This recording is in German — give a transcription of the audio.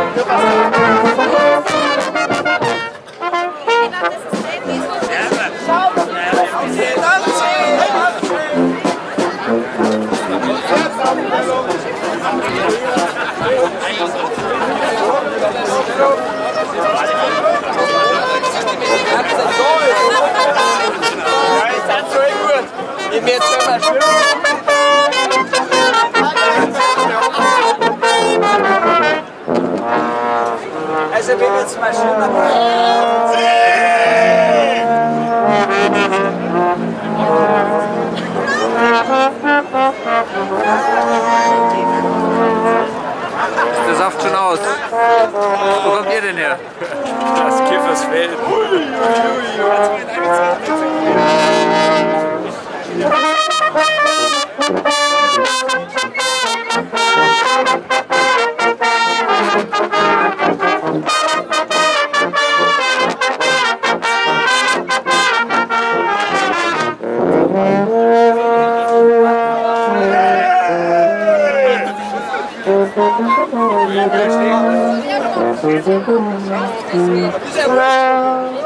Also wenn jetzt mal schlimmer Ist der Saft schon aus? Wo kommt ihr denn her? Das Kiffersfeld. Ja,